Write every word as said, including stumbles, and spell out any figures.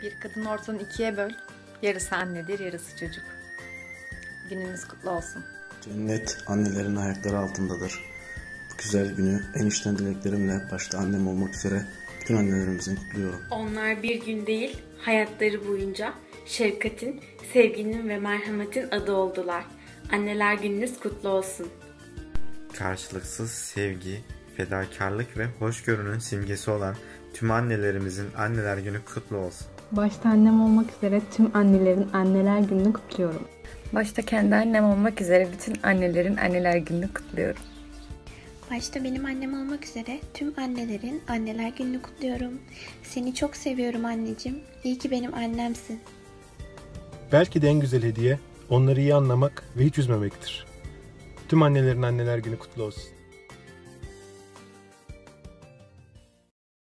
Bir kadın ortadan ikiye böl. Yarısı annedir, yarısı çocuk. Gününüz kutlu olsun. Cennet annelerin ayakları altındadır. Bu güzel günü en içten dileklerimle başta annem olmak üzere bütün annelerimizin kutluyorum. Onlar bir gün değil, hayatları boyunca şefkatin, sevginin ve merhametin adı oldular. Anneler gününüz kutlu olsun. Karşılıksız sevgi, fedakarlık ve hoşgörünün simgesi olan tüm annelerimizin Anneler Günü kutlu olsun. Başta annem olmak üzere tüm annelerin Anneler Günü'nü kutluyorum. Başta kendi annem olmak üzere bütün annelerin Anneler Günü'nü kutluyorum. Başta benim annem olmak üzere tüm annelerin Anneler Günü'nü kutluyorum. Seni çok seviyorum anneciğim. İyi ki benim annemsin. Belki de en güzel hediye onları iyi anlamak ve hiç üzmemektir. Tüm annelerin Anneler Günü kutlu olsun.